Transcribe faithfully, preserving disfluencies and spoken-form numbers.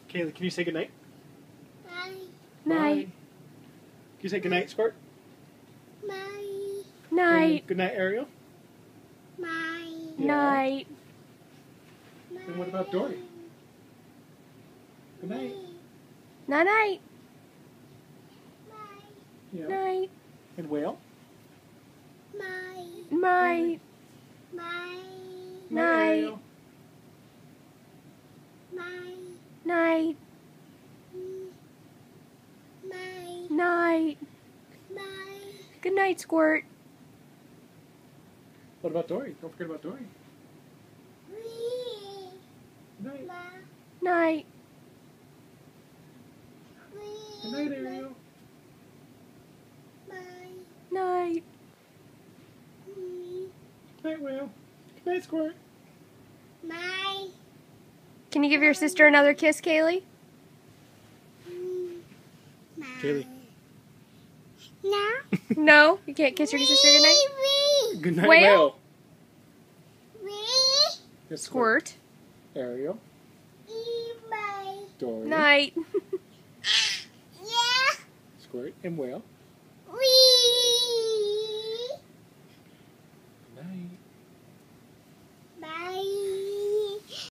Kaylee, can you say goodnight? Bye. Night. Can you say goodnight, Squirt? Bye. Night. Good night, Ariel. Bye. Yeah. Night. And what about Dory? Good night. Night night. Bye. Yeah. Night. And Whale? Bye. Night. Bye. Night. Ariel. Bye. Night. Bye. Night. Bye. Good night, Squirt. What about Dory? Don't forget about Dory. Wee. Good night. Bye. Night. Good night, Ariel. Bye. Night. Good night, Whale. Good night, Squirt. Bye. Can you give your sister another kiss, Kaylee? Bye. Kaylee. No. No? You can't kiss your sister goodnight? Wee. Good night, Whale. Whale. Wee. Yes, Squirt. Ariel. Wee. Bye. Dory. Night. Yeah. Squirt. And Whale. Wee.